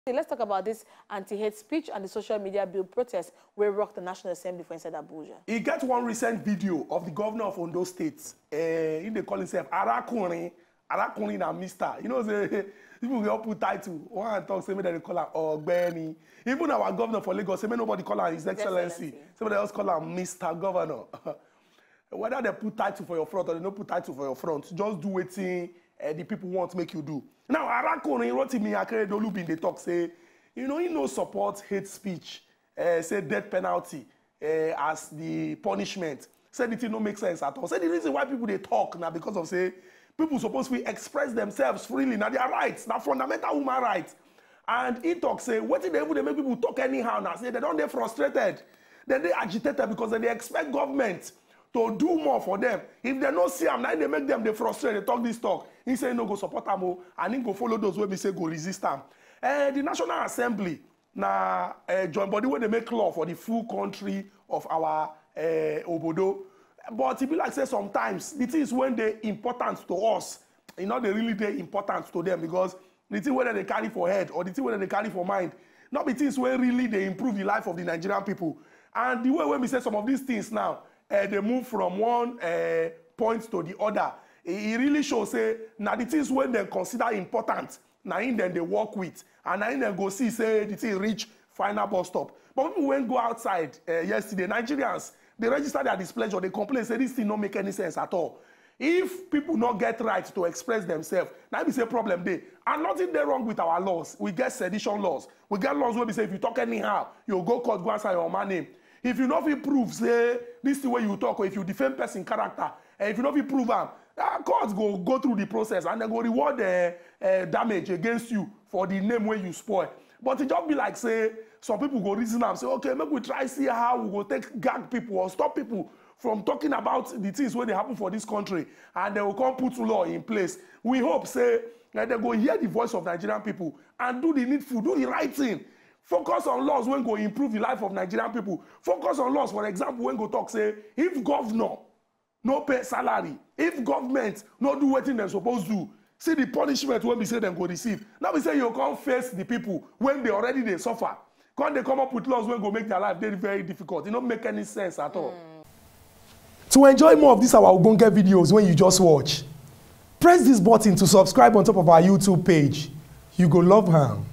Let's talk about this anti-hate speech and the social media bill protest where rocked the National Assembly for inside Abuja. He get one recent video of the governor of Ondo State. He they call himself Arakunrin and Mister. You know, people will put title. One talk say me that they call him Ogbeni. Even our governor for Lagos, say me nobody call him His Excellency. Somebody else call him Mr. Governor. Whether they put title for your front or they don't put title for your front, just do what the people want to make you do. Now, Arakunrin wrote me Akeredolu bin dey talk say, you know, he no support hate speech, say death penalty as the punishment. Say the thing no make sense at all. Say the reason why people they talk now because of say people supposed to express themselves freely. Now their rights, now fundamental human rights. And he talk say, what did they make people talk anyhow now? Say they don't they frustrated, then they agitated because they expect government to do more for them. If they don't see them, now they make them they frustrated. They talk this talk. He say no go support them, and he go follow those where we say go resist them. The National Assembly now join body where they make law for the full country of our Obodo. But it be like say sometimes the things when they important to us, you know they really they important to them because the thing whether they carry for head or the thing whether they carry for mind, not the things where really they improve the life of the Nigerian people. And the way when we say some of these things now, they move from one point to the other. It really shows say now the things when they consider important, now in them they work with, and now in them go see say the thing reach final bus stop. But people when go outside yesterday, Nigerians they register their displeasure, they complain say this thing don't make any sense at all. If people not get right to express themselves, now we say problem there. And nothing there wrong with our laws. We get sedition laws. We get laws where we say if you talk anyhow, you go court, go answer your man name. If you know if you prove, say, this is the way you talk, or if you defend person character, and if you know if you prove them, courts go through the process and they go reward the damage against you for the name where you spoil. But it just be like, say, some people go reason and say, okay, maybe we try see how we go take gag people or stop people from talking about the things where they happen for this country, and they will come put law in place. We hope, say, that they go hear the voice of Nigerian people and do the needful, do the right thing. Focus on laws when go improve the life of Nigerian people. Focus on laws, for example, when go talk say, if governor no pay salary, if government no do what they're supposed to do, see the punishment when we say them go receive. Now we say you can't face the people when they already they suffer. Can't they come up with laws when go make their life very, very difficult? It don't make any sense at all. To enjoy more of these our Ogbonge videos when you just watch, press this button to subscribe on top of our YouTube page. You go love her.